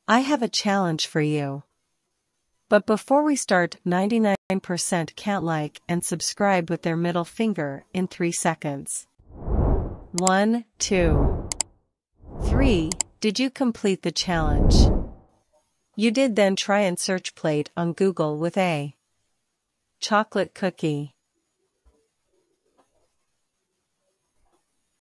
I have a challenge for you. But before we start, 99% can't like and subscribe with their middle finger in 3 seconds. 1, 2, 3. Did you complete the challenge? You did. Then try and search plate on Google with a chocolate cookie.